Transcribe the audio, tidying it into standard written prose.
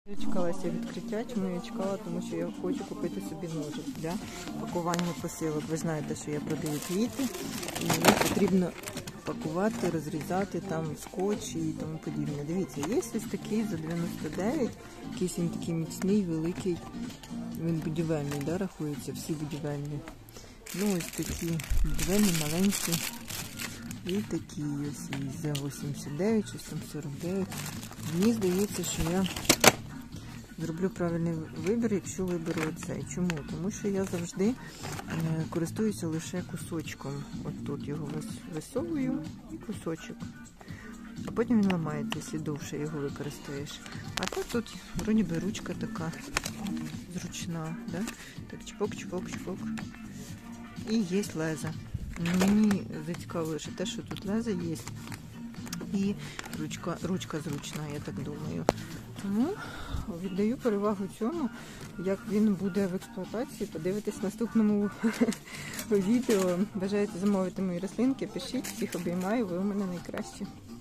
Чекалася відкриття, чому я чекала, тому що я хочу купити собі ножик для пакування посилок. Ви знаєте, що я продаю квіти, і мені потрібно пакувати, розрізати там скотч і тому подібне. Дивіться, є ось такий за 99, якийсь він такий міцний, великий, він будівельний, да, рахується, всі будівельні. Ну ось такі будівельні, маленькі. І такі ось за 89 чи 749. Мені здається, що я зроблю правильний вибір, якщо виберу оцей. Чому? Тому що я завжди користуюся лише кусочком. От тут його висовую і кусочок. А потім він ламається, якщо довше його використаєш. А так тут, вроді би, ручка така зручна. Да? Так, чпок, чпок, чпок. І є леза. Мені зацікавило, що те, що тут леза є. І ручка зручна, я так думаю. Тому віддаю перевагу цьому, як він буде в експлуатації. Подивитесь в наступному відео. Бажаєте замовити мої рослинки, пишіть, всіх обіймаю, ви у мене найкращі.